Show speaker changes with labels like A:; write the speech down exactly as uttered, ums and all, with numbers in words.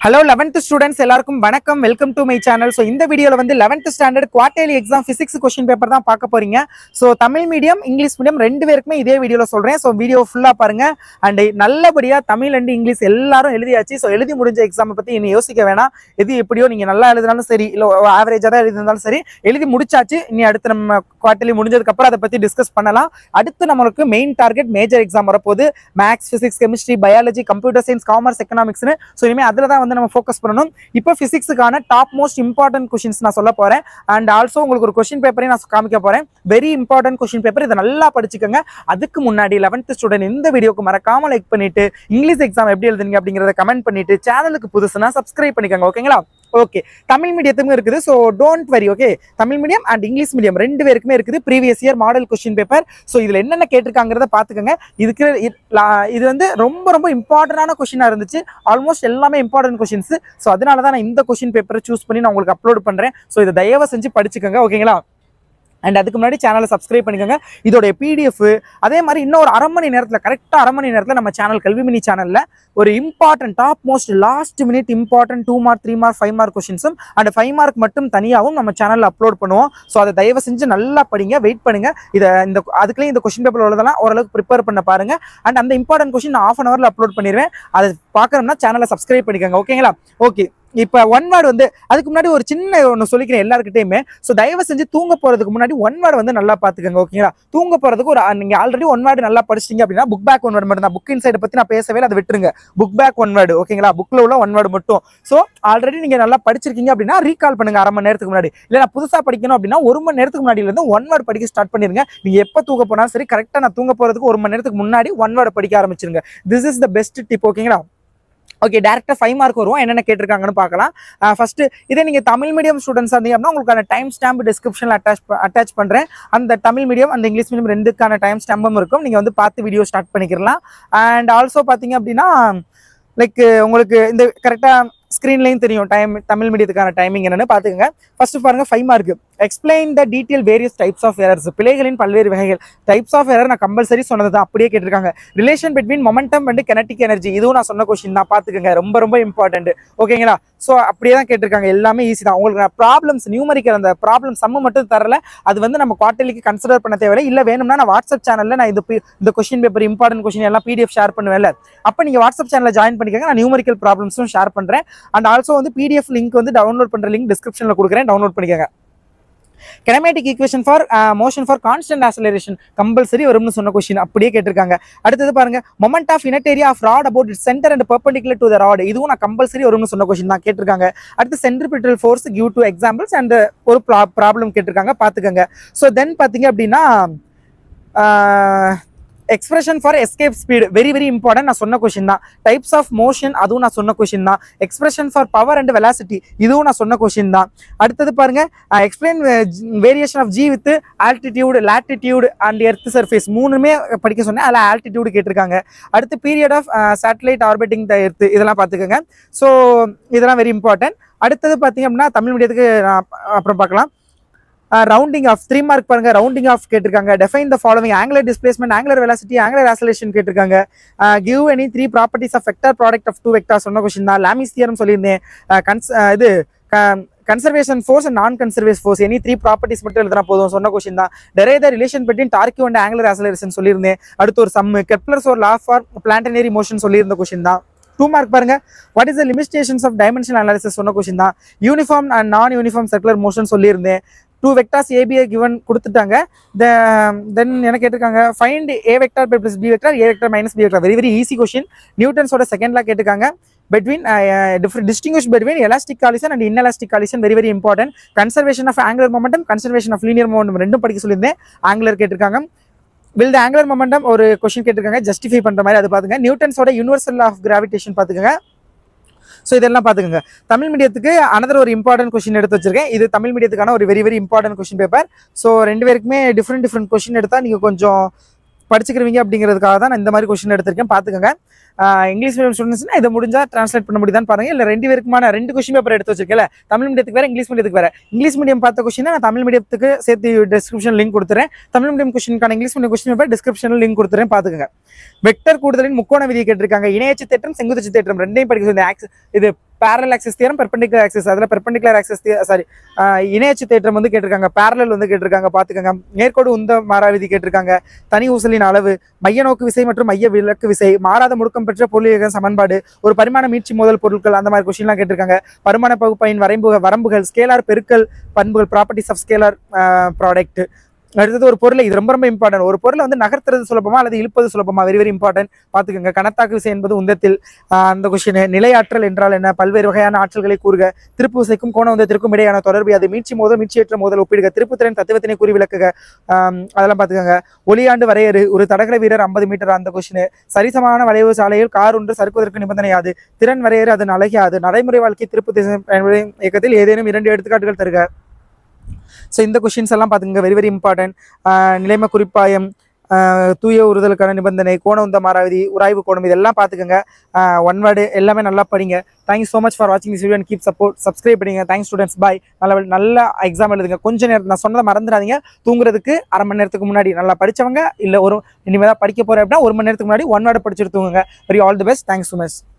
A: Hello eleventh students எல்லாருக்கும் வணக்கம் welcome to my channel. So இந்த வீடியோவில் வந்து eleventh standard quarterly exam physics question paper தான் பார்க்க போறீங்க. So Tamil medium English medium ரெண்டு பேருக்குமே இதே வீடியோவில் சொல்றேன். ஸோ வீடியோ ஃபுல்லாக பாருங்க அண்ட் நல்லபடியாக தமிழ் அண்ட் இங்கிலீஷ் எல்லாரும் எழுதியாச்சு. ஸோ எழுதி முடிஞ்ச எக்ஸாமை பற்றி இனி யோசிக்க வேணாம். எது எப்படியோ நீங்கள் நல்லா எழுதினாலும் சரி, இல்லை ஆவரேஜாக தான் எழுதினாலும் சரி, எழுதி முடிச்சாச்சு. இனி அடுத்து நம்ம குவார்டர்லி முடிஞ்சதுக்கப்புறம் அதை பற்றி டிஸ்கஸ் பண்ணலாம். அடுத்து நம்மளுக்கு மெயின் டார்கெட் மேஜர் எக்ஸாம் வரப்போகுது. Maths, physics, chemistry, biology, computer science, commerce, எக்கனாமிக்ஸ்னு. ஸோ இனிமேல் அதில் தான் வந்து நம்ம ஃபோக்கஸ் பண்ணணும். இப்போ பிசிக்ஸுக்கான டாப் மோஸ்ட் இம்பார்ட்டன்ட் கொஸ்டின்ஸ் நான் சொல்ல போறேன். அண்ட் ஆல்சோ உங்களுக்கு ஒரு கொஸ்டின் பேப்பரையும் நான் காமிக்க போறேன். வெரி இம்பார்ட்டன்ட் கொஸ்டின் பேப்பர், இதை நல்லா படிச்சுக்கோங்க. அதுக்கு முன்னாடி லெவன்த் ஸ்டூடெண்ட் இந்த வீடியோக்கு மறக்காம லைக் பண்ணிட்டு இங்கிலீஷ் எக்ஸாம் எப்படி எழுதுங்க அப்படிங்கறத கமெண்ட் பண்ணிட்டு சேனலுக்கு புதுசுனா சப்ஸ்கிரைப் பண்ணிக்கோங்க. ஓகேங்களா? ஓகே, தமிழ் மீடியத்துக்கும் இருக்குது. So don't worry. Okay, Tamil medium and English medium ரெண்டு பேருக்குமே இருக்குது previous year model question paper. So இதுல என்னென்ன கேட்டிருக்காங்கிறத பாத்துக்கோங்க. இதுக்கு இது வந்து ரொம்ப ரொம்ப இம்பார்ட்டன்டான கொஸ்டினா இருந்துச்சு. ஆல்மோஸ்ட் எல்லாமே இம்பார்ட்டன்ட் கொஸ்டின்ஸ். ஸோ அதனால தான் நான் இந்த கொஸ்டின் பேப்பரை சூஸ் பண்ணி நான் உங்களுக்கு அப்லோட் பண்றேன். ஸோ இதை தயவு செஞ்சு படிச்சுக்கோங்க. ஓகேங்களா? அண்ட் அதுக்கு முன்னாடி சேனலை சப்ஸ்கிரைப் பண்ணிக்கோங்க. இதோட பிடிஎஃப் அதே மாதிரி இன்னொரு அரை மணி நேரத்தில் கரெக்டாக அரை மணி நேரத்தில் நம்ம சேனல் கல்விமினி சேனலில் ஒரு important top most last minute important two mark three mark five mark கொஸ்டின்ஸும் அண்ட் ஃபைவ் மார்க் மட்டும் தனியாகவும் நம்ம சேனலில் அப்லோட் பண்ணுவோம். ஸோ அதை தயவு செஞ்சு நல்லா படிங்க, வெயிட் பண்ணுங்க. இதை இந்த அதுக்குள்ளேயும் இந்த கொஸ்டின் பேப்பர் உள்ளதெல்லாம் ஓரளவுக்கு ப்ரிப்பேர் பண்ண பாருங்க. அண்ட் அந்த இம்பார்ட்டன்ட் கொஸ்டின் நான் ஆஃப் அன் ஹவரில் அப்லோட் பண்ணிடுவேன். அதை பார்க்கணும்னா சேனலை சப்ஸ்கிரைப் பண்ணிக்கோங்க. ஓகேங்களா? ஓகே, இப்போ ஒன் வேர்டு வந்து அதுக்கு முன்னாடி ஒரு சின்ன ஒன்று சொல்லிக்கிறேன் எல்லாருக்கிட்டையுமே. ஸோ தயவு செஞ்சு தூங்க போகிறதுக்கு முன்னாடி ஒன் வேர்டு வந்து நல்லா பார்த்துக்கோங்க. ஓகேங்களா? தூங்க போகிறதுக்கு ஒரு நீங்கள் ஆல்ரெடி ஒன் வேர்டு நல்லா படிச்சிங்க அப்படின்னா புக் பேக் ஒன் வேர்டு மட்டும் தான். புக் இன்சைடை பற்றி நான் பேசவே அதை விட்டுருங்க. Book back one word. ஓகேங்களா? புக்கில் உள்ள ஒன் வேர்டு மட்டும். ஸோ ஆல்ரெடி நீங்கள் நல்லா படிச்சிருக்கீங்க அப்படின்னா ரீகால் பண்ணுங்க அரை மணி நேரத்துக்கு முன்னாடி. இல்லை நான் புதுசாக படிக்கணும் அப்படின்னா ஒரு மணி நேரத்துக்கு முன்னாடியிலேருந்து ஒன் வேர்டு படிக்க ஸ்டார்ட் பண்ணிருங்க. நீங்கள் எப்போ தூங்க போனாலும் சரி, கரெக்டாக நான் தூங்க போகிறதுக்கு ஒரு மணி நேரத்துக்கு முன்னாடி ஒன் வேர்டு படிக்க ஆரம்பிச்சிருங்க. This is the best tip. ஓகேங்களா? ஓகே, டேரக்டா ஃபைவ் மார்க் வருவோம். என்னென்ன கேட்டிருக்காங்கன்னு பார்க்கலாம். ஃபர்ஸ்ட் இதே நீங்க தமிழ் மீடியம் ஸ்டூடெண்ட்ஸ் இருந்தீங்க அப்படின்னா உங்களுக்கான டைம் ஸ்டாம்ப் டிஸ்கிரிப்ஷன்ல அட்டாச் அட்டாச் பண்றேன். அந்த தமிழ் மீடியம் அந்த இங்கிலீஷ் மீடியம் ரெண்டுக்கான டைம் ஸ்டாம்பும் இருக்கும். நீங்க வந்து பார்த்து வீடியோ ஸ்டார்ட் பண்ணிக்கலாம். அண்ட் ஆல்சோ பாத்தீங்க அப்படின்னா லைக் உங்களுக்கு இந்த கரெக்டா ஸ்க்ரீன்லையும் தெரியும் டைம் தமிழ் மீடியத்துக்கான டைமிங் என்னன்னு பார்த்துக்கோங்க. ஃபர்ஸ்ட் பாருங்க five mark. Explain the detail various types of errors. பிழைகளின் பல்வேறு வகைகள். டைப்ஸ் ஆஃப் எரர் நான் கம்பல்சரி சொன்னது தான், அப்படியே கேட்டிருக்காங்க. Relation between momentum and kinetic energy, இதுவும் நான் சொன்ன கொஸ்டின் தான், பார்த்துக்கோங்க. ரொம்ப ரொம்ப இம்பார்ட்டன்ட். ஓகேங்களா? ஸோ அப்படியே தான் கேட்டிருக்காங்க. எல்லாமே ஈஸி தான். உங்களுக்கு ப்ராப்ளம்ஸ் நியூமரிக்கல் அந்த ப்ராப்ளம் சம்மு மட்டும் தரல. அது வந்து நம்ம குவார்டர்லிக்கு கன்சிடர் பண்ண தேவையில்லை. இல்லை வேணும்னா நான் வாட்ஸ்அப் சேனலில் நான் இது இந்த கொஸ்டின் பேப்பர் இம்பார்ட்டன்ட் கொஸ்டின் எல்லாம் பிடிஎஃப் ஷேர் பண்ணுவேன்ல, அப்போ நீங்கள் வாட்ஸ்அப் சேனலில் ஜாயின் பண்ணிக்கோங்க. நான் நியூமரிக்கல் ப்ராப்ளம்ஸும் ஷேர் பண்ணுறேன். அண்ட் ஆல்சோ வந்து பிடிஎஃப் லிங்க் வந்து டவுன்லோட் பண்ணுற லிங்க் டிஸ்கிரிப்ஷனில் கொடுக்குறேன், டவுன்லோட் பண்ணிக்கோங்க. Kinematic equation for motion for constant acceleration compulsory வரும்னு சொன்ன கொஸ்டின் அப்படியே கேட்டிருக்காங்க. அடுத்தது பாருங்க, moment of inertia area of rod about its centre and perpendicular to the rod, இதுவும் நான் கம்பல்சரி வரும்னு சொன்ன கொஸ்டின் தான் கேட்டிருக்காங்க. அடுத்து centripetal force give two examples and ஒரு ப்ராப்ளம் கேட்டிருக்காங்க, பார்த்துக்கோங்க. ஸோ தென் பார்த்தீங்க அப்படின்னா expression for escape speed very very important, நான் சொன்ன கொஸ்டின் தான். டைப்ஸ் ஆஃப் மோஷன் அதுவும் நான் சொன்ன கொஸ்டின் தான். Expression for power and velocity இதுவும் நான் சொன்ன கொஸ்டின் தான். அடுத்தது பாருங்க, explain variation of G with altitude latitude and earth surface மூணுமே படிக்க சொன்னேன். அதில் ஆல்டிடியூடு கேட்டிருக்காங்க. அடுத்து period of satellite orbiting the earth, இதெல்லாம் பார்த்துக்கோங்க. ஸோ இதெல்லாம் வெரி இம்பார்ட்டன்ட். அடுத்தது பார்த்தீங்க அப்படின்னா தமிழ் மீடியத்துக்கு அப்புறம் பார்க்கலாம். ரவுண்டிங் ஆஃப் த்ரீ மார்க் பாருங்க, ரவுண்டிங் ஆஃப் கேட்டிருக்காங்க. Define the following angular displacement, angular velocity, angular acceleration கேட்டிருக்காங்க. Give any three properties of vector product of two vector சொன்ன கொஸ்டின் தான். லாமிஸ் தியரம் சொல்லியிருந்தேன். கன்ஸ் இது conservation force and non conservation force any three properties மட்டும் எழுதுனா போதும் சொன்ன question தான். Derive the relation between torque and angular acceleration சொல்லியிருந்தேன். அடுத்து ஒரு சம் கெப்லர்ஸ் ஒரு லா ஃபார் பிளான்டனரி மோஷன் சொல்லியிருந்த கொஸ்டின் தான். டூ மார்க் பாருங்க, what is the limitations of dimensional analysis சொன்ன கொஸ்டின் தான். Uniform and non uniform circular motion சொல்லியிருந்தேன். டூ வெக்டார்ஸ் ஏபிஐ கிவன் கொடுத்துட்டாங்க. தென் என்ன கேட்டிருக்காங்க, find A vector by plus B vector, A vector minus B vector. Very very easy question. நியூட்டன்ஸோட second law கேட்டிருக்காங்க. between uh, different distinguish between elastic collision and inelastic collision very very important. Conservation of angular momentum, conservation of linear momentum ரெண்டும் படிக்க சொல்லியிருந்தேன். Angular கேட்டிருக்காங்க. will the angular momentum ஒரு question கேட்டிருக்காங்க, justify பண்ற மாதிரி அது பாத்துங்க. நியூட்டன்ஸோட யூனிவர்சல் ஆஃப் கிராவிடேஷன் பாத்துக்கோங்க. ஸோ இதெல்லாம் பார்த்துக்கோங்க. தமிழ் மீடியத்துக்கு அனதர் ஒரு இம்பார்ட்டன்ட் கொஸ்டின் எடுத்து வச்சிருக்கேன். இது தமிழ் மீடியத்துக்கான ஒரு very very important question paper. So ரெண்டு பேருக்குமே டிஃப்ரெண்ட் டிஃப்ரெண்ட் கொஸ்டின் எடுத்தால் நீங்கள் கொஞ்சம் படிச்சுக்கிறவங்க அப்படிங்கிறதுக்காக தான் நான் இந்த மாதிரி கொஸ்டின் எடுத்திருக்கேன், பார்த்துக்கோங்க. இங்கிலீஷ் மீடியம் ஸ்டூடெண்ட்ஸ்னா இதை முடிஞ்சா டிரான்ஸ்லேட் பண்ண முடியுதான்னு பாருங்க. இல்லை ரெண்டு பேருக்குமான ரெண்டு கொஸ்டின் பேப்பர் எடுத்து வச்சிருக்கேன், தமிழ் மீடியத்துக்கு வேறு இங்கிலீஷ் மீடியத்துக்கு வேறு. இங்கிலீஷ் மீடியம் பார்த்த கொஸ்டின் நான் தமிழ் மீடியத்துக்கு சேர்த்து டிஸ்கிரிப்ஷன் லிங்க் கொடுத்துறேன். தமிழ் மீடியம் கொஸ்டினுக்கான இங்கிலீஷ் மீடியம் கொஸ்டின் பேப்பர் டிஸ்கிரிப்ஷனில் லிங்க் கொடுத்துறேன், பார்த்துக்கோங்க. வெக்டர் கூடுதலின் முக்கோண விதியை கேட்டிருக்காங்க. இணையச்சு தேற்றம் செங்குத்து தேற்றம் ரெண்டையும் படிக்க சொல்லி இது parallel axis theorem, perpendicular axis. அதில் perpendicular axis சாரி இணையச்சு தேற்றம் வந்து கேட்டிருக்காங்க, parallel வந்து கேட்டிருக்காங்க பார்த்துக்கோங்க. நேர்கோடு உந்த மாறாவிதி கேட்டிருக்காங்க, தனி ஊசலின் அளவு, மைய நோக்கு விசை மற்றும் மைய விலக்கு விசை, மாறாத முடுக்கம் பெற்ற பொருளியக சமன்பாடு, ஒரு பரிமாண மீட்சி மோதல் பொருட்கள், அந்த மாதிரி கொஸ்டின்லாம் கேட்டிருக்காங்க. பரிமாண பகுப்பாயின் வரைம்பு வரம்புகள், ஸ்கேலார் பெருக்கல் பண்புகள், ப்ராப்பர்ட்டிஸ் ஆஃப் ஸ்கேலார் ப்ராடக்ட். அடுத்தது ஒரு பொருளை, இது ரொம்ப ரொம்ப இம்பார்ட்டன்ட், ஒரு பொருளை வந்து நகர்த்துறது சுலபமா அல்லது இழுப்பது சுலபமா, வெரி வெரி இம்பார்ட்டன்ட் பார்த்துக்கோங்க. கணத்தாக்கு விசை என்பது உந்தத்தில், அந்த கொஸ்டின். நிலையாற்றல் என்றால் என்ன, பல்வேறு வகையான ஆற்றல்களை கூறுக, திருப்பு விசைக்கும் கோண உந்தத்திற்கும் இடையான தொடர்பு, அது மீட்சி மோதல் மீட்சியற்ற மோதல் ஒப்பிடுக, திருப்புத்திறன் தத்துவத்தினை கூறி விளக்குக, அதெல்லாம் பார்த்துக்கோங்க. ஒளியாண்டு வரையறு, ஒரு தடகள வீரர் ஐம்பது மீட்டர், அந்த கொஸ்டின். சரிசமான வளைவு சாலையில் கார் ஒன்று சறுக்குவதற்கு நிபந்தனையாது, திறன் வரையறு, அதன் அழகியாது, நடைமுறை வாழ்க்கை திருப்பு திசை இயக்கத்தில் ஏதேனும் இரண்டு எடுத்துக்காட்டுகள் தருக. ஸோ இந்த கொஷின்ஸ் எல்லாம் பார்த்துங்க, வெரி வெரி இம்பார்ட்டன்ட். நிலைமை குறிப்பாயம், தூய உறுதலுக்கான நிபந்தனை, கோண உந்த மாறாவிதி, உராய்வு கோணம், இதெல்லாம் பார்த்துக்கோங்க. ஒன் வேர்டு எல்லாமே நல்லா படிங்க. தேங்க்யூ ஸோ மச் ஃபார் வாட்சிங் this video and keep support. Subscribe பண்ணுங்க. Thanks students, bye. நல்ல நல்ல எக்ஸாம் எழுதுங்க. கொஞ்சம் நேரம் நான் சொன்னதை மறந்துடாதீங்க. தூங்குறதுக்கு அரை மணி நேரத்துக்கு முன்னாடி, நல்லா படித்தவங்க இல்லை ஒரு இனிமேல் தான் படிக்க போகிறேன் அப்படின்னா ஒரு மணி நேரத்துக்கு முன்னாடி ஒன் வேர்டு படிச்சுட்டு தூங்குங்க. Very all the best. Thanks so much.